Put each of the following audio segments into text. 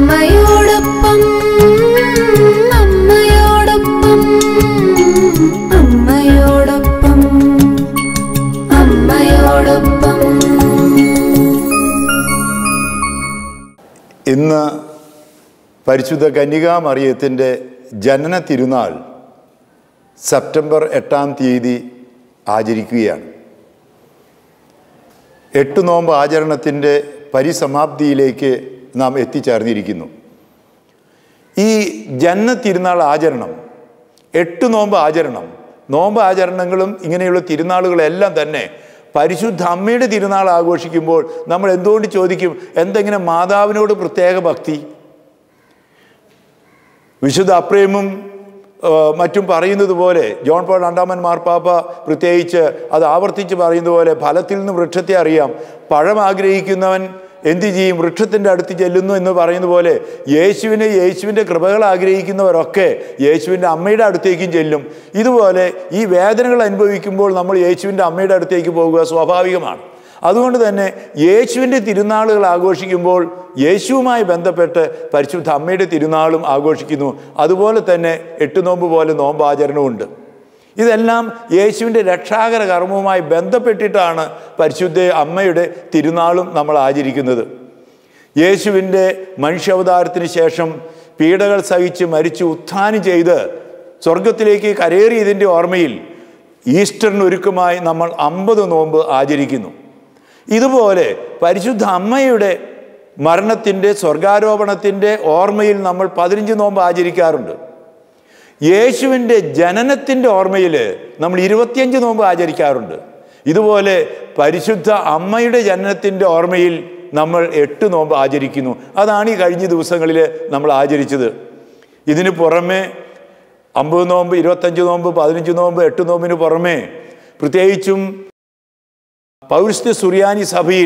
അമ്മയോടൊപ്പം അമ്മയോടൊപ്പം അമ്മയോടൊപ്പം അമ്മയോടൊപ്പം. ഇന്ന് പരിശുദ്ധ കന്യകാമറിയത്തിൻ്റെ ജനന തിരുനാൾ സെപ്റ്റംബർ 8-ാം തീയതി ആചരിക്കുകയാണ്. 8 നോമ്പ് ആചരണത്തിൻ്റെ പരിസമാപ്തിയിലേക്ക് നാം എത്തിച്ചേർന്നിരിക്കുന്നു. ഈ ജനന തിരുനാൾ ആചരണം, 8 നോമ്പ് ആചരണം, നോമ്പ് ആചരണങ്ങളും ഇങ്ങനെയുള്ള തിരുനാളുകളെല്ലാം തന്നെ പരിശുദ്ധ അമ്മയുടെ തിരുനാൾ ആഘോഷിക്കുമ്പോൾ നമ്മൾ എന്തുകൊണ്ട് ചോദിക്കും, എന്തെങ്കിലും മാതാവിനോട് പ്രത്യേക ഭക്തി? വിശുദ്ധ അപ്രേമും മറ്റും പറയുന്നത് പോലെ, ജോൺ പോൾ രണ്ടാമൻ മാർപ്പാപ്പ പ്രത്യേകിച്ച് അത് ആവർത്തിച്ച് പറയുന്നത് പോലെ, ഫലത്തിൽ നിന്ന് വൃക്ഷത്തെ അറിയാം, പഴം ആഗ്രഹിക്കുന്നവൻ എന്തു ചെയ്യും, വൃക്ഷത്തിൻ്റെ അടുത്ത് ചെല്ലുന്നു എന്ന് പറയുന്ന പോലെ യേശുവിൻ്റെ കൃപകൾ ആഗ്രഹിക്കുന്നവരൊക്കെ യേശുവിൻ്റെ അമ്മയുടെ അടുത്തേക്കും ചെല്ലും. ഇതുപോലെ ഈ വേദനകൾ അനുഭവിക്കുമ്പോൾ നമ്മൾ യേശുവിൻ്റെ അമ്മയുടെ അടുത്തേക്ക് പോകുക സ്വാഭാവികമാണ്. അതുകൊണ്ട് തന്നെ യേശുവിൻ്റെ തിരുനാളുകൾ ആഘോഷിക്കുമ്പോൾ യേശുവുമായി ബന്ധപ്പെട്ട് പരിശുദ്ധ അമ്മയുടെ തിരുനാളും ആഘോഷിക്കുന്നു. അതുപോലെ തന്നെ 8 നോമ്പ് പോലെ നോമ്പാചരണമുണ്ട്. ഇതെല്ലാം യേശുവിൻ്റെ രക്ഷാകര കർമ്മവുമായി ബന്ധപ്പെട്ടിട്ടാണ് പരിശുദ്ധ അമ്മയുടെ തിരുനാളും നമ്മൾ ആചരിക്കുന്നത്. യേശുവിൻ്റെ മനുഷ്യാവതാരത്തിന് ശേഷം പീഡകൾ സഹിച്ച് മരിച്ച് ഉത്ഥാനം ചെയ്ത് സ്വർഗത്തിലേക്ക് കരേറിയതിൻ്റെ ഓർമ്മയിൽ ഈസ്റ്ററിനൊരുക്കമായി നമ്മൾ 50 നോമ്പ് ആചരിക്കുന്നു. ഇതുപോലെ പരിശുദ്ധ അമ്മയുടെ മരണത്തിൻ്റെ സ്വർഗാരോപണത്തിൻ്റെ ഓർമ്മയിൽ നമ്മൾ 15 നോമ്പ് ആചരിക്കാറുണ്ട്. യേശുവിൻ്റെ ജനനത്തിൻ്റെ ഓർമ്മയിൽ നമ്മൾ 25 നോമ്പ് ആചരിക്കാറുണ്ട്. ഇതുപോലെ പരിശുദ്ധ അമ്മയുടെ ജനനത്തിൻ്റെ ഓർമ്മയിൽ നമ്മൾ 8 നോമ്പ് ആചരിക്കുന്നു. അതാണ് ഈ കഴിഞ്ഞ ദിവസങ്ങളിൽ നമ്മൾ ആചരിച്ചത്. ഇതിന് പുറമെ 50 നോമ്പ്, 25 നോമ്പ്, 15 നോമ്പ്, 8 നോമ്പിന് പുറമെ പ്രത്യേകിച്ചും പൗരസ്ത്യ സുറിയാനി സഭയിൽ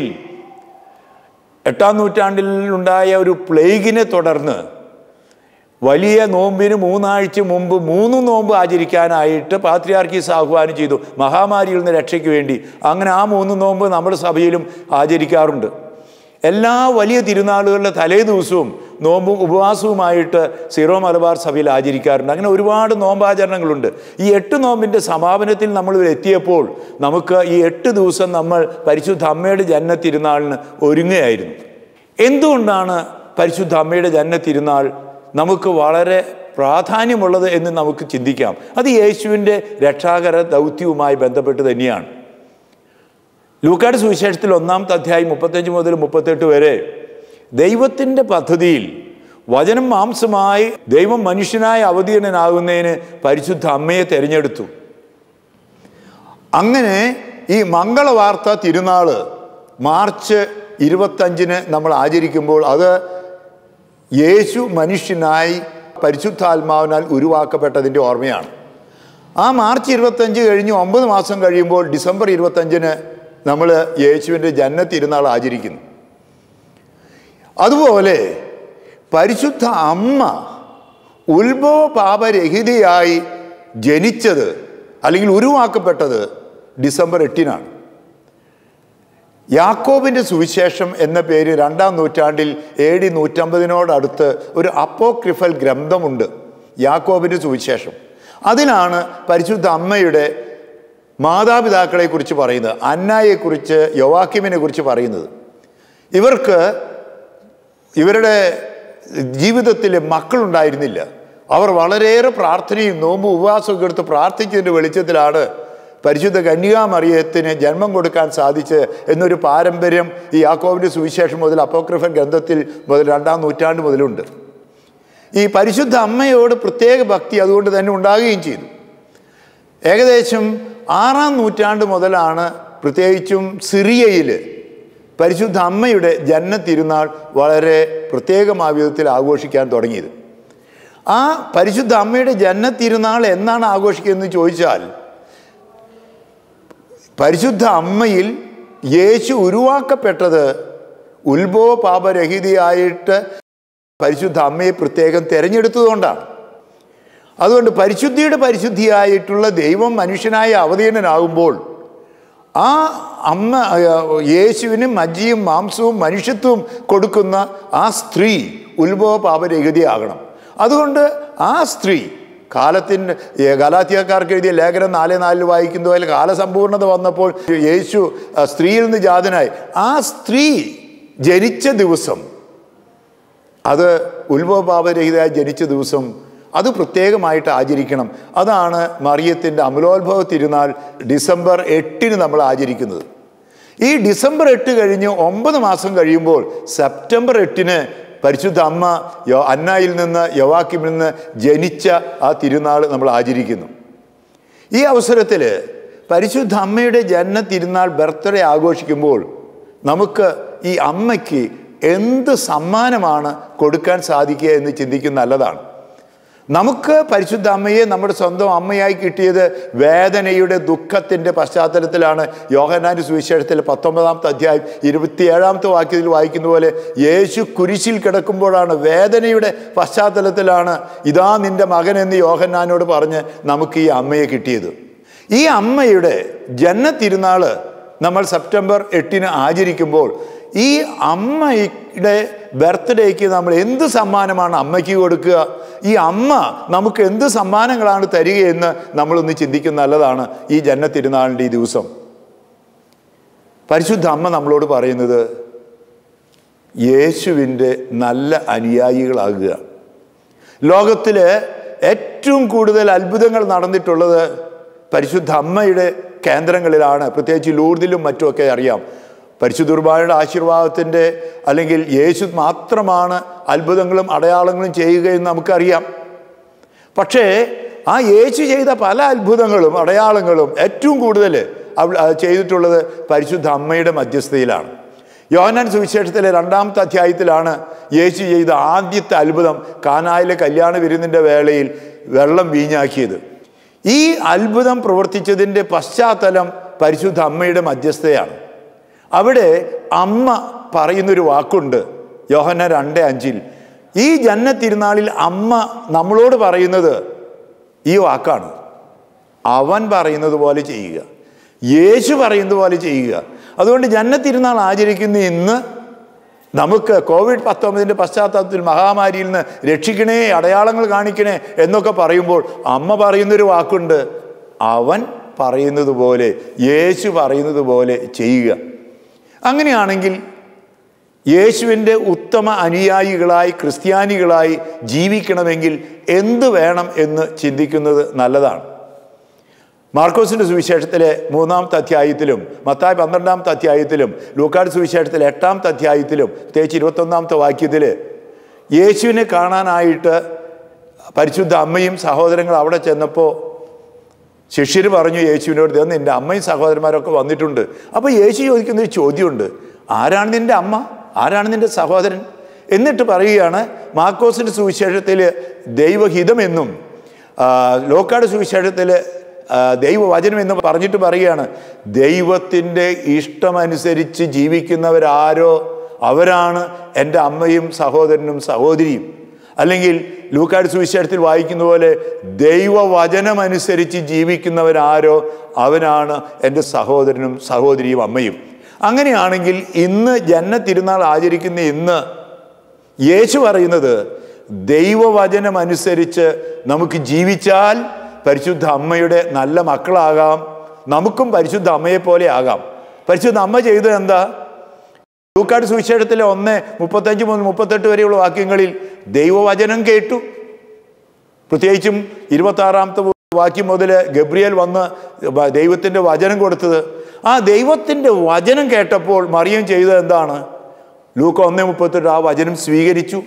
8-ാം നൂറ്റാണ്ടിൽ ഉണ്ടായ ഒരു പ്ലേഗിനെ തുടർന്ന് വലിയ നോമ്പിന് 3 ആഴ്ച മുമ്പ് 3 നോമ്പ് ആചരിക്കാനായിട്ട് പാത്രിയാർക്കീസ് ആഹ്വാനം ചെയ്തു, മഹാമാരിയിൽ നിന്ന് രക്ഷയ്ക്ക് വേണ്ടി. അങ്ങനെ ആ 3 നോമ്പ് നമ്മുടെ സഭയിലും ആചരിക്കാറുണ്ട്. എല്ലാ വലിയ തിരുനാളുകളുടെ തലേ ദിവസവും നോമ്പും ഉപവാസവുമായിട്ട് സീറോ മലബാർ സഭയിൽ ആചരിക്കാറുണ്ട്. അങ്ങനെ ഒരുപാട് നോമ്പാചരണങ്ങളുണ്ട്. ഈ 8 നോമ്പിൻ്റെ സമാപനത്തിൽ നമ്മൾ എത്തിയപ്പോൾ നമുക്ക് ഈ 8 ദിവസം നമ്മൾ പരിശുദ്ധ അമ്മയുടെ ജനന തിരുനാളിന് ഒരുങ്ങുകയായിരുന്നു. എന്തുകൊണ്ടാണ് പരിശുദ്ധ അമ്മയുടെ ജനന തിരുനാൾ നമുക്ക് വളരെ പ്രാധാന്യമുള്ളത് എന്ന് നമുക്ക് ചിന്തിക്കാം. അത് യേശുവിൻ്റെ രക്ഷാകര ദൗത്യവുമായി ബന്ധപ്പെട്ട് തന്നെയാണ്. ലൂക്കായുടെ സുവിശേഷത്തിൽ 1-ാമത്തെ അധ്യായം 35 മുതൽ 38 വരെ ദൈവത്തിൻ്റെ പദ്ധതിയിൽ വചനം മാംസമായി ദൈവം മനുഷ്യനായി അവതീർണനാകുന്നതിന് പരിശുദ്ധ അമ്മയെ തിരഞ്ഞെടുത്തു. അങ്ങനെ ഈ മംഗളവാർത്ത തിരുനാൾ മാർച്ച് 25-ന് നമ്മൾ ആചരിക്കുമ്പോൾ അത് യേശു മനുഷ്യനായി പരിശുദ്ധാത്മാവിനാൽ ഉരുവാക്കപ്പെട്ടതിൻ്റെ ഓർമ്മയാണ്. ആ മാർച്ച് 25 കഴിഞ്ഞ് 9 മാസം കഴിയുമ്പോൾ ഡിസംബർ 25-ന് നമ്മൾ യേശുവിൻ്റെ ജനന തിരുനാൾ ആചരിക്കുന്നു. അതുപോലെ പരിശുദ്ധ അമ്മ ഉത്ഭവ പാപരഹിതയായി ജനിച്ചത് അല്ലെങ്കിൽ ഉരുവാക്കപ്പെട്ടത് ഡിസംബർ 8-നാണ്. യാക്കോബിൻ്റെ സുവിശേഷം എന്ന പേര് 2-ാം നൂറ്റാണ്ടിൽ AD 150-നോടടുത്ത് ഒരു അപ്പോക്രിഫൽ ഗ്രന്ഥമുണ്ട്, യാക്കോബിൻ്റെ സുവിശേഷം. അതിലാണ് പരിശുദ്ധ അമ്മയുടെ മാതാപിതാക്കളെക്കുറിച്ച് പറയുന്നത്, അന്നായെക്കുറിച്ച്, യോവാക്കിമിനെ കുറിച്ച് പറയുന്നത്. ഇവരുടെ ജീവിതത്തിൽ മക്കളുണ്ടായിരുന്നില്ല. അവർ വളരെയേറെ പ്രാർത്ഥനയും നോമ്പും ഉപവാസമൊക്കെ എടുത്ത് പ്രാർത്ഥിച്ചതിൻ്റെ വെളിച്ചത്തിലാണ് പരിശുദ്ധ കന്യകാമറിയത്തിന് ജന്മം കൊടുക്കാൻ സാധിച്ച് എന്നൊരു പാരമ്പര്യം ഈ യാക്കോബിൻ്റെ സുവിശേഷം മുതൽ അപ്പോക്രിഫൽ ഗ്രന്ഥത്തിൽ മുതൽ 2-ാം നൂറ്റാണ്ട് മുതലുണ്ട്. ഈ പരിശുദ്ധ അമ്മയോട് പ്രത്യേക ഭക്തി അതുകൊണ്ട് തന്നെ ഉണ്ടാകുകയും ചെയ്തു. ഏകദേശം 6-ാം നൂറ്റാണ്ട് മുതലാണ് പ്രത്യേകിച്ചും സിറിയയിൽ പരിശുദ്ധ അമ്മയുടെ ജനന തിരുനാൾ വളരെ പ്രത്യേകമായ വിധത്തിൽ ആഘോഷിക്കാൻ തുടങ്ങിയത്. ആ പരിശുദ്ധ അമ്മയുടെ ജനന തിരുനാൾ എന്നാണ് ആഘോഷിക്കുന്നതെന്ന് ചോദിച്ചാൽ, പരിശുദ്ധ അമ്മയിൽ യേശു ഉരുവാക്കപ്പെട്ടത് ഉത്ഭവ പാപരഹിതയായിട്ട് പരിശുദ്ധ അമ്മയെ പ്രത്യേകം തിരഞ്ഞെടുത്തതുകൊണ്ടാണ്. അതുകൊണ്ട് പരിശുദ്ധിയുടെ പരിശുദ്ധിയായിട്ടുള്ള ദൈവം മനുഷ്യനായ അവതീർണനാകുമ്പോൾ ആ അമ്മ യേശുവിന് മജ്ജയും മാംസവും മനുഷ്യത്വവും കൊടുക്കുന്ന ആ സ്ത്രീ ഉത്ഭവ പാപരഹിതയാകണം. അതുകൊണ്ട് ആ സ്ത്രീ കാലത്തിൻ്റെ ഗലാത്യക്കാർക്ക് എഴുതിയ ലേഖനം 4:4 വായിക്കുന്ന പോലെ കാലസമ്പൂർണത വന്നപ്പോൾ യേശു സ്ത്രീയിൽ നിന്ന് ജാതനായി. ആ സ്ത്രീ ജനിച്ച ദിവസം, അത് ഉത്ഭവ പാപരഹിതയായി ജനിച്ച ദിവസം, അത് പ്രത്യേകമായിട്ട് ആചരിക്കണം. അതാണ് മറിയത്തിൻ്റെ അമലോത്ഭവ തിരുനാൾ ഡിസംബർ 8 നമ്മൾ ആചരിക്കുന്നത്. ഈ ഡിസംബർ 8 കഴിഞ്ഞ് 9 മാസം കഴിയുമ്പോൾ സെപ്റ്റംബർ 8 പരിശുദ്ധ അമ്മ അന്നായിൽ നിന്ന് യോവാക്കിമിൽ നിന്ന് ജനിച്ച ആ തിരുനാൾ നമ്മൾ ആചരിക്കുന്നു. ഈ അവസരത്തിൽ പരിശുദ്ധ അമ്മയുടെ ജന്മ തിരുനാൾ ബർത്ത്ഡേ ആഘോഷിക്കുമ്പോൾ നമുക്ക് ഈ അമ്മയ്ക്ക് എന്ത് സമ്മാനമാണ് കൊടുക്കാൻ സാധിക്കുക എന്ന് ചിന്തിക്കുന്നത് നല്ലതാണ്. നമുക്ക് പരിശുദ്ധ അമ്മയെ നമ്മുടെ സ്വന്തം അമ്മയായി കിട്ടിയത് വേദനയുടെ ദുഃഖത്തിൻ്റെ പശ്ചാത്തലത്തിലാണ്. യോഹന്നാന്റെ സുവിശേഷത്തിൽ 19-ാമത്തെ അധ്യായം 27-ാമത്തെ വാക്യത്തിൽ വായിക്കുന്ന പോലെ യേശു കുരിശിൽ കിടക്കുമ്പോഴാണ്, വേദനയുടെ പശ്ചാത്തലത്തിലാണ് ഇതാ നിൻ്റെ മകൻ എന്ന് യോഹന്നാനോട് പറഞ്ഞ് നമുക്ക് ഈ അമ്മയെ കിട്ടിയത്. ഈ അമ്മയുടെ ജന്മ തിരുനാൾ നമ്മൾ സെപ്റ്റംബർ 8 ആചരിക്കുമ്പോൾ ഈ അമ്മയുടെ ബർത്ത്ഡേക്ക് നമ്മൾ എന്ത് സമ്മാനമാണ് അമ്മയ്ക്ക് കൊടുക്കുക, ഈ അമ്മ നമുക്ക് എന്ത് സമ്മാനങ്ങളാണ് തരികയെന്ന് നമ്മളൊന്ന് ചിന്തിക്കുന്ന നല്ലതാണ്. ഈ ജന്മ തിരുനാളിൻ്റെ ഈ ദിവസം പരിശുദ്ധ അമ്മ നമ്മളോട് പറയുന്നത് യേശുവിൻ്റെ നല്ല അനുയായികളാകുക. ലോകത്തിൽ ഏറ്റവും കൂടുതൽ അത്ഭുതങ്ങൾ നടന്നിട്ടുള്ളത് പരിശുദ്ധ അമ്മയുടെ കേന്ദ്രങ്ങളിലാണ്. പ്രത്യേകിച്ച് ലൂർദിലും മറ്റുമൊക്കെ അറിയാം. പരിശുദ്ധ കുർബാനയുടെ ആശീർവാദത്തിൻ്റെ അല്ലെങ്കിൽ യേശു മാത്രമാണ് അത്ഭുതങ്ങളും അടയാളങ്ങളും ചെയ്യുക എന്ന് നമുക്കറിയാം. പക്ഷേ ആ യേശു ചെയ്ത പല അത്ഭുതങ്ങളും അടയാളങ്ങളും ഏറ്റവും കൂടുതൽ ചെയ്തിട്ടുള്ളത് പരിശുദ്ധ അമ്മയുടെ മധ്യസ്ഥതയിലാണ്. യോഹന്നാൻ സുവിശേഷത്തിലെ 2-ാമത്തെ അധ്യായത്തിലാണ് യേശു ചെയ്ത ആദ്യത്തെ അത്ഭുതം, കാനായിലെ കല്യാണ വിരുന്നിൻ്റെ വേളയിൽ വെള്ളം വീഞ്ഞാക്കിയത്. ഈ അത്ഭുതം പ്രവർത്തിച്ചതിൻ്റെ പശ്ചാത്തലം പരിശുദ്ധ അമ്മയുടെ മധ്യസ്ഥതയാണ്. അവിടെ അമ്മ പറയുന്നൊരു വാക്കുണ്ട് യോഹന്നാൻ 2:5. ഈ ജന്മ തിരുനാളിൽ അമ്മ നമ്മളോട് പറയുന്നത് ഈ വാക്കാണ്: അവൻ പറയുന്നത് പോലെ ചെയ്യുക, യേശു പറയുന്നത് പോലെ ചെയ്യുക. അതുകൊണ്ട് ജന്മ തിരുനാൾ ആചരിക്കുന്ന ഇന്ന് നമുക്ക് COVID-19 പശ്ചാത്തലത്തിൽ മഹാമാരിയിൽ നിന്ന് രക്ഷിക്കണേ, അടയാളങ്ങൾ കാണിക്കണേ എന്നൊക്കെ പറയുമ്പോൾ അമ്മ പറയുന്നൊരു വാക്കുണ്ട്: അവൻ പറയുന്നത് പോലെ, യേശു പറയുന്നത് പോലെ ചെയ്യുക. അങ്ങനെയാണെങ്കിൽ യേശുവിൻ്റെ ഉത്തമ അനുയായികളായി ക്രിസ്ത്യാനികളായി ജീവിക്കണമെങ്കിൽ എന്ത് വേണം എന്ന് ചിന്തിക്കുന്നത് നല്ലതാണ്. മാർക്കോസിൻ്റെ സുവിശേഷത്തിലെ 3-ാമത്തെ അധ്യായത്തിലും മത്തായി 12-ാമത്തെ അധ്യായത്തിലും ലൂക്കായുടെ സുവിശേഷത്തിലെ 8-ാമത്തെ അധ്യായത്തിലും പ്രത്യേകിച്ച് 21-ാമത്തെ വാക്യത്തിൽ യേശുവിനെ കാണാനായിട്ട് പരിശുദ്ധ അമ്മയും സഹോദരങ്ങൾ അവിടെ ചെന്നപ്പോൾ ശിഷ്യർ പറഞ്ഞു യേശുവിനോട്, ഇതെന്ന് എൻ്റെ അമ്മയും സഹോദരന്മാരൊക്കെ വന്നിട്ടുണ്ട്. അപ്പോൾ യേശു ചോദിക്കുന്നൊരു ചോദ്യമുണ്ട്: ആരാണ് നിൻ്റെ അമ്മ, ആരാണ് നിൻ്റെ സഹോദരൻ? എന്നിട്ട് പറയുകയാണ്, മാർക്കോസിൻ്റെ സുവിശേഷത്തിൽ ദൈവഹിതമെന്നും ലൂക്കായുടെ സുവിശേഷത്തിൽ ദൈവവചനം എന്ന് പറഞ്ഞിട്ട് പറയുകയാണ്, ദൈവത്തിൻ്റെ ഇഷ്ടമനുസരിച്ച് ജീവിക്കുന്നവരാരോ അവരാണ് എൻ്റെ അമ്മയും സഹോദരനും സഹോദരിയും. അല്ലെങ്കിൽ ലൂക്കായുടെ സുവിശേഷത്തിൽ വായിക്കുന്ന പോലെ ദൈവവചനമനുസരിച്ച് ജീവിക്കുന്നവരാരോ അവനാണ് എൻ്റെ സഹോദരനും സഹോദരിയും അമ്മയും. അങ്ങനെയാണെങ്കിൽ ഇന്ന് ജന്മ തിരുനാൾ ആചരിക്കുന്ന ഇന്ന് യേശു പറയുന്നത് ദൈവവചനമനുസരിച്ച് നമുക്ക് ജീവിച്ചാൽ പരിശുദ്ധ അമ്മയുടെ നല്ല മക്കളാകാം, നമുക്കും പരിശുദ്ധ അമ്മയെപ്പോലെ ആകാം. പരിശുദ്ധ അമ്മ ചെയ്തത് എന്താ? ലൂക്കായുടെ സുവിശേഷത്തിലെ 1:35 മുതൽ 38 വരെയുള്ള വാക്യങ്ങളിൽ ദൈവവചനം കേട്ടു. പ്രത്യേകിച്ചും 26-ാമത്തെ വാക്യം മുതൽ ഗബ്രിയേൽ വന്ന് ദൈവത്തിൻ്റെ വചനം കൊടുത്തത്. ആ ദൈവത്തിൻ്റെ വചനം കേട്ടപ്പോൾ മറിയം ചെയ്തത് എന്താണ്? ലൂക്ക 1:38 ആ വചനം സ്വീകരിച്ചു.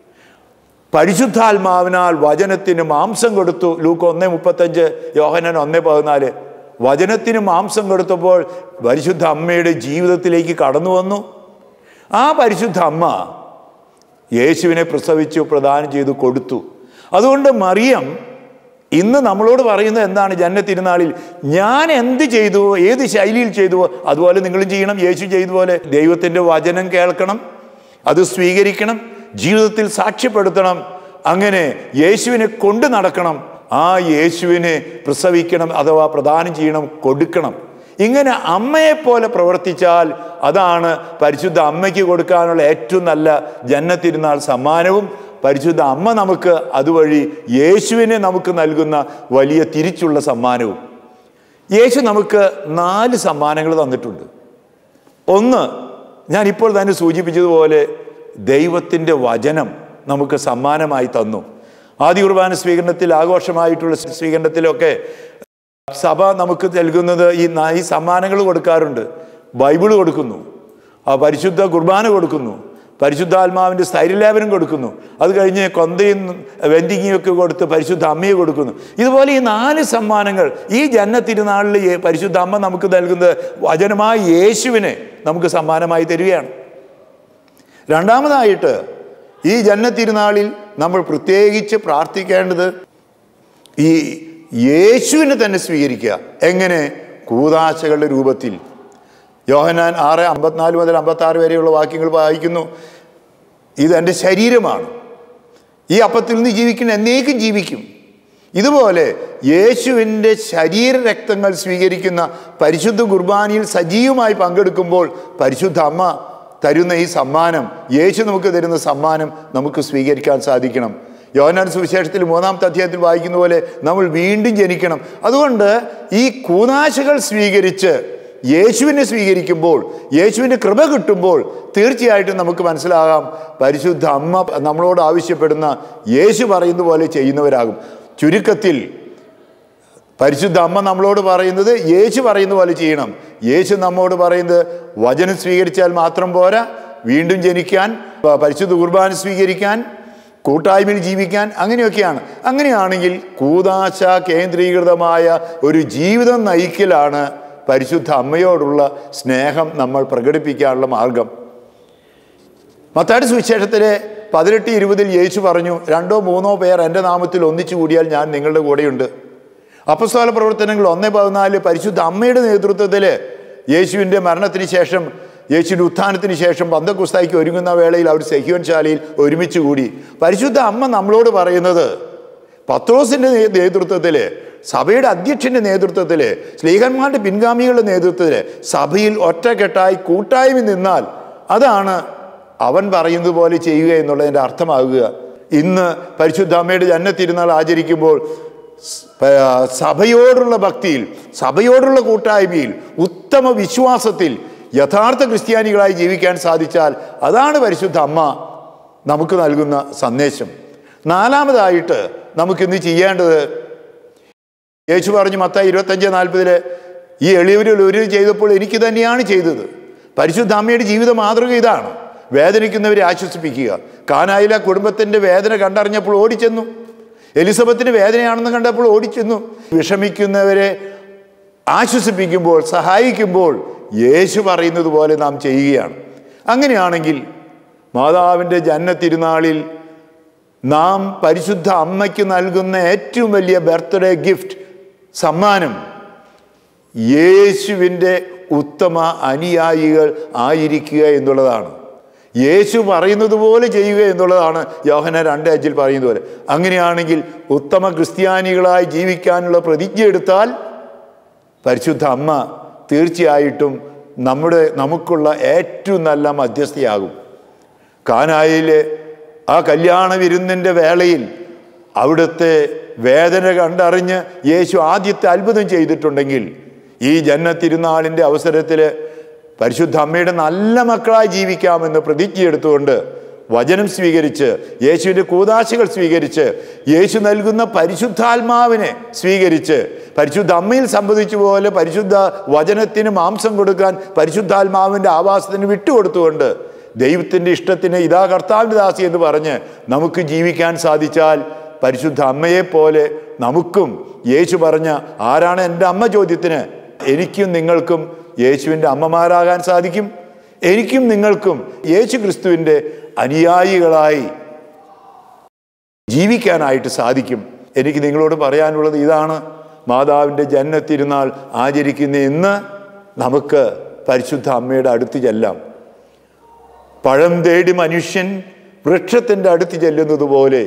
പരിശുദ്ധാത്മാവിനാൽ വചനത്തിന് മാംസം കൊടുത്തു. ലൂക്ക 1:35, യോഹന്നാൻ 1:14. വചനത്തിന് മാംസം കൊടുത്തപ്പോൾ പരിശുദ്ധ അമ്മയുടെ ജീവിതത്തിലേക്ക് കടന്നു വന്നു. ആ പരിശുദ്ധ അമ്മ യേശുവിനെ പ്രസവിച്ചു, പ്രദാനം ചെയ്തു, കൊടുത്തു. അതുകൊണ്ട് മറിയം ഇന്ന് നമ്മളോട് പറയുന്നത് എന്താണ്? ജന്മ തിരുനാളിൽ ഞാൻ എന്ത് ചെയ്തുവോ, ഏത് ശൈലിയിൽ ചെയ്തുവോ അതുപോലെ നിങ്ങളും ചെയ്യണം. യേശു ചെയ്തതുപോലെ ദൈവത്തിൻ്റെ വചനം കേൾക്കണം, അത് സ്വീകരിക്കണം, ജീവിതത്തിൽ സാക്ഷ്യപ്പെടുത്തണം. അങ്ങനെ യേശുവിനെ കൊണ്ട് നടക്കണം. ആ യേശുവിനെ പ്രസവിക്കണം, അഥവാ പ്രദാനം ചെയ്യണം, കൊടുക്കണം. ഇങ്ങനെ അമ്മയെപ്പോലെ പ്രവർത്തിച്ചാൽ അതാണ് പരിശുദ്ധ അമ്മയ്ക്ക് കൊടുക്കാനുള്ള ഏറ്റവും നല്ല ജന്നത്തിരുന്നാൾ സമ്മാനവും. പരിശുദ്ധ അമ്മ നമുക്ക് അതുവഴി യേശുവിനെ നമുക്ക് നൽകുന്ന വലിയ തിരിച്ചുള്ള സമ്മാനവും. യേശു നമുക്ക് 4 സമ്മാനങ്ങൾ തന്നിട്ടുണ്ട്. ഒന്ന്, ഞാൻ ഇപ്പോൾ തന്നെ സൂചിപ്പിച്ചതുപോലെ ദൈവത്തിൻ്റെ വചനം നമുക്ക് സമ്മാനമായി തന്നു. ആദ്യ കുർബാന സ്വീകരണത്തിൽ, ആഘോഷമായിട്ടുള്ള സ്വീകരണത്തിലൊക്കെ സഭ നമുക്ക് നൽകുന്നത് ഈ സമ്മാനങ്ങൾ കൊടുക്കാറുണ്ട്. ബൈബിള് കൊടുക്കുന്നു, പരിശുദ്ധ കുർബാന കൊടുക്കുന്നു, പരിശുദ്ധാത്മാവിൻ്റെ സ്ഥൈര്യലേപനം കൊടുക്കുന്നു, അത് കഴിഞ്ഞ് കൊന്തയും വെന്തിങ്ങയും ഒക്കെ കൊടുത്ത് പരിശുദ്ധ അമ്മയെ കൊടുക്കുന്നു. ഇതുപോലെ ഈ 4 സമ്മാനങ്ങൾ ഈ ജന്നത്തിരുനാളിൽ പരിശുദ്ധ അമ്മ നമുക്ക് നൽകുന്നത് വചനമായ യേശുവിനെ നമുക്ക് സമ്മാനമായി തരികയാണ്. രണ്ടാമതായിട്ട് ഈ ജന്നത്തിരുനാളിൽ നമ്മൾ പ്രത്യേകിച്ച് പ്രാർത്ഥിക്കേണ്ടത് ഈ യേശുവിനെ തന്നെ സ്വീകരിക്കുക. എങ്ങനെ? കൂദാശകളുടെ രൂപത്തിൽ. യോഹന്നാൻ 6:54 മുതൽ 56 വരെയുള്ള വാക്യങ്ങൾ വായിക്കുന്നു. ഇതെൻ്റെ ശരീരമാണ്, ഈ അപ്പത്തിൽ നിന്ന് ജീവിക്കുന്ന എന്നേക്കും ജീവിക്കും. ഇതുപോലെ യേശുവിൻ്റെ ശരീരരക്തങ്ങൾ സ്വീകരിക്കുന്ന പരിശുദ്ധ കുർബാനയിൽ സജീവമായി പങ്കെടുക്കുമ്പോൾ പരിശുദ്ധ അമ്മ തരുന്ന ഈ സമ്മാനം, യേശു നമുക്ക് തരുന്ന സമ്മാനം നമുക്ക് സ്വീകരിക്കാൻ സാധിക്കണം. യോഹന്നാൻ സുവിശേഷത്തിൽ 3-ാമത്തെ അധ്യായത്തിൽ വായിക്കുന്ന പോലെ നമ്മൾ വീണ്ടും ജനിക്കണം. അതുകൊണ്ട് ഈ കൂദാശകൾ സ്വീകരിച്ച് യേശുവിനെ സ്വീകരിക്കുമ്പോൾ, യേശുവിൻ്റെ കൃപ കിട്ടുമ്പോൾ തീർച്ചയായിട്ടും നമുക്ക് മനസ്സിലാകാം പരിശുദ്ധ അമ്മ നമ്മളോട് ആവശ്യപ്പെടുന്ന യേശു പറയുന്ന പോലെ ചെയ്യുന്നവരാകും. ചുരുക്കത്തിൽ പരിശുദ്ധ അമ്മ നമ്മളോട് പറയുന്നത് യേശു പറയുന്ന പോലെ ചെയ്യണം. യേശു നമ്മോട് പറയുന്നത് വചനം സ്വീകരിച്ചാൽ മാത്രം പോരാ, വീണ്ടും ജനിക്കാൻ, പരിശുദ്ധ കുർബാന സ്വീകരിക്കാൻ, കൂട്ടായ്മയിൽ ജീവിക്കാൻ, അങ്ങനെയൊക്കെയാണ്. അങ്ങനെയാണെങ്കിൽ കൂദാശ കേന്ദ്രീകൃതമായ ഒരു ജീവിതം നയിക്കലാണ് പരിശുദ്ധ അമ്മയോടുള്ള സ്നേഹം നമ്മൾ പ്രകടിപ്പിക്കാനുള്ള മാർഗം. മത്തായിയുടെ സുവിശേഷത്തിലെ 18:20 യേശു പറഞ്ഞു, 2-3 പേർ എൻ്റെ നാമത്തിൽ ഒന്നിച്ചു കൂടിയാൽ ഞാൻ നിങ്ങളുടെ കൂടെയുണ്ട്. അപ്പസ്തോല പ്രവർത്തനങ്ങൾ 1:14 പരിശുദ്ധ അമ്മയുടെ നേതൃത്വത്തിൽ യേശുവിൻ്റെ മരണത്തിന് ശേഷം, യേശുവിൻ്റെ ഉത്ഥാനത്തിന് ശേഷം പന്തക്കുസ്തായ്ക്ക് ഒരുങ്ങുന്ന വേളയിൽ അവർ സെഹിയോൻ ശാലയിൽ ഒരുമിച്ച് കൂടി. പരിശുദ്ധ അമ്മ നമ്മളോട് പറയുന്നത് പത്രോസിൻ്റെ നേതൃത്വത്തിൽ, സഭയുടെ അധ്യക്ഷൻ്റെ നേതൃത്വത്തിൽ, സ്ലീഹന്മാരുടെ പിൻഗാമികളുടെ നേതൃത്വത്തിൽ സഭയിൽ ഒറ്റക്കെട്ടായി കൂട്ടായ്മ നിന്നാൽ അതാണ് അവൻ പറയുന്നത് പോലെ ചെയ്യുക എന്നുള്ളതിൻ്റെ അർത്ഥമാകുക. ഇന്ന് പരിശുദ്ധ അമ്മയുടെ ജന്നത്തിരുന്നാൾ ആചരിക്കുമ്പോൾ സഭയോടുള്ള ഭക്തിയിൽ, സഭയോടുള്ള കൂട്ടായ്മയിൽ, ഉത്തമ വിശ്വാസത്തിൽ യഥാർത്ഥ ക്രിസ്ത്യാനികളായി ജീവിക്കാൻ സാധിച്ചാൽ അതാണ് പരിശുദ്ധ അമ്മ നമുക്ക് നൽകുന്ന സന്ദേശം. 4-മതായിട്ട് നമുക്കിന്ന് ചെയ്യേണ്ടത്, യേശു പറഞ്ഞു മത്തായി 25:40 ഈ എളിയവരിൽ ഒരു ചെയ്തപ്പോൾ എനിക്ക് തന്നെയാണ് ചെയ്തത്. പരിശുദ്ധ അമ്മയുടെ ജീവിത മാതൃക ഇതാണ്. വേദനിക്കുന്നവരെ ആശ്വസിപ്പിക്കുക. കാനായിലെ കുടുംബത്തിൻ്റെ വേദന കണ്ടറിഞ്ഞപ്പോൾ ഓടിച്ചെന്നു. എലിസബത്തിന് വേദനയാണെന്ന് കണ്ടപ്പോൾ ഓടിച്ചെന്നു. വിഷമിക്കുന്നവരെ ആശ്വസിപ്പിക്കുമ്പോൾ, സഹായിക്കുമ്പോൾ യേശു പറയുന്നത് പോലെ നാം ചെയ്യുകയാണ്. അങ്ങനെയാണെങ്കിൽ മാതാവിൻ്റെ ജന്നത്തിരുനാളിൽ നാം പരിശുദ്ധ അമ്മയ്ക്ക് നൽകുന്ന ഏറ്റവും വലിയ ബർത്ത്ഡേ ഗിഫ്റ്റ്, സമ്മാനം, യേശുവിൻ്റെ ഉത്തമ അനുയായികൾ ആയിരിക്കുക എന്നുള്ളതാണ്. യേശു പറയുന്നത് പോലെ ചെയ്യുക എന്നുള്ളതാണ് യോഹന്നാൻ 2:5 പറയുന്നത് പോലെ. അങ്ങനെയാണെങ്കിൽ ഉത്തമ ക്രിസ്ത്യാനികളായി ജീവിക്കാനുള്ള പ്രതിജ്ഞ എടുത്താൽ പരിശുദ്ധ അമ്മ തീർച്ചയായിട്ടും നമുക്കുള്ള ഏറ്റവും നല്ല മധ്യസ്ഥയാകും. കാനായിലെ ആ കല്യാണ വിരുന്നിൻ്റെ വേളയിൽ അവിടുത്തെ വേദന കണ്ടറിഞ്ഞ് യേശു ആദ്യത്തെ അത്ഭുതം ചെയ്തിട്ടുണ്ടെങ്കിൽ, ഈ ജന്നത്തിരുനാളിൻ്റെ അവസരത്തിൽ പരിശുദ്ധ അമ്മയുടെ നല്ല മക്കളായി ജീവിക്കാമെന്ന് പ്രതിജ്ഞ എടുത്തുകൊണ്ട് വചനം സ്വീകരിച്ച്, യേശുവിൻ്റെ കൂദാശകൾ സ്വീകരിച്ച്, യേശു നൽകുന്ന പരിശുദ്ധാത്മാവിനെ സ്വീകരിച്ച്, പരിശുദ്ധ അമ്മയിൽ സംബന്ധിച്ച പോലെ പരിശുദ്ധ വചനത്തിന് മാംസം കൊടുക്കാൻ പരിശുദ്ധാത്മാവിൻ്റെ ആവാസത്തിന് വിട്ടുകൊടുത്തുകൊണ്ട് ദൈവത്തിൻ്റെ ഇഷ്ടത്തിന് ഇതാ കർത്താവിൻ്റെ ദാസി എന്ന് പറഞ്ഞ് നമുക്ക് ജീവിക്കാൻ സാധിച്ചാൽ പരിശുദ്ധ അമ്മയെപ്പോലെ നമുക്കും യേശു പറഞ്ഞ ആരാണ് എൻ്റെ അമ്മ ചോദ്യത്തിന് എനിക്കും നിങ്ങൾക്കും യേശുവിൻ്റെ അമ്മമാരാകാൻ സാധിക്കും. എനിക്കും നിങ്ങൾക്കും യേശു ക്രിസ്തുവിൻ്റെ അനുയായികളായി ജീവിക്കാനായിട്ട് സാധിക്കും. എനിക്ക് നിങ്ങളോട് പറയാനുള്ളത് ഇതാണ്. മാതാവിൻ്റെ ജന്നത്തിരുന്നാൾ ആചരിക്കുന്ന ഇന്ന് നമുക്ക് പരിശുദ്ധ അമ്മയുടെ അടുത്ത് ചെല്ലാം. പഴം തേടി മനുഷ്യൻ വൃക്ഷത്തിൻ്റെ അടുത്ത് ചെല്ലുന്നത് പോലെ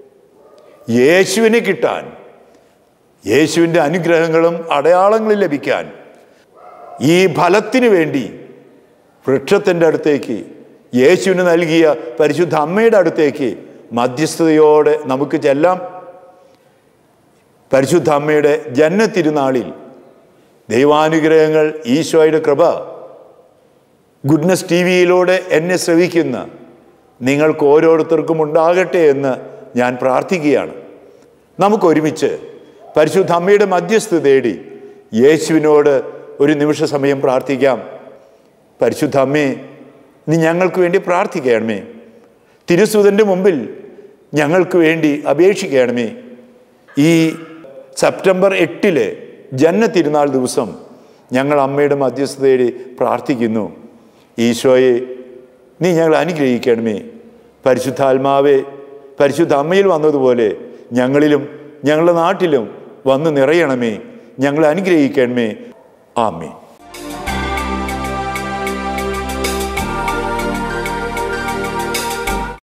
യേശുവിനെ കിട്ടാൻ, യേശുവിൻ്റെ അനുഗ്രഹങ്ങളും അടയാളങ്ങളും ലഭിക്കാൻ ഈ ഫലത്തിന് വേണ്ടി വൃക്ഷത്തിൻ്റെ അടുത്തേക്ക്, യേശുവിന് നൽകിയ പരിശുദ്ധ അമ്മയുടെ അടുത്തേക്ക് മധ്യസ്ഥതയോടെ നമുക്ക് ചെല്ലാം. പരിശുദ്ധ അമ്മയുടെ ജന്മത്തിരുനാളിൽ ദൈവാനുഗ്രഹങ്ങൾ, ഈശോയുടെ കൃപ ഗുഡ്നസ് TV-യിലൂടെ എന്നെ ശ്രവിക്കുന്ന നിങ്ങൾക്ക് ഓരോരുത്തർക്കും ഉണ്ടാകട്ടെ എന്ന് ഞാൻ പ്രാർത്ഥിക്കുകയാണ്. നമുക്കൊരുമിച്ച് പരിശുദ്ധ അമ്മയുടെ മധ്യസ്ഥത തേടി യേശുവിനോട് ഒരു നിമിഷ സമയം പ്രാർത്ഥിക്കാം. പരിശുദ്ധ അമ്മേ, നീ ഞങ്ങൾക്ക് വേണ്ടി പ്രാർത്ഥിക്കണമേ. തിരുസുതൻ്റെ മുമ്പിൽ ഞങ്ങൾക്ക് വേണ്ടി അപേക്ഷിക്കണമേ. ഈ സെപ്റ്റംബർ 8 ജന്മത്തിരുനാൾ ദിവസം ഞങ്ങൾ അമ്മയുടെ മധ്യസ്ഥത തേടി പ്രാർത്ഥിക്കുന്നു. ഈശോയെ, നീ ഞങ്ങൾ അനുഗ്രഹിക്കണമേ. പരിശുദ്ധാത്മാവെ, പരിശുദ്ധ അമ്മയിൽ വന്നതുപോലെ ഞങ്ങളിലും ഞങ്ങളുടെ നാട്ടിലും വന്ന് നിറയണമേ. ഞങ്ങളെ അനുഗ്രഹിക്കണമേ. ആമേൻ.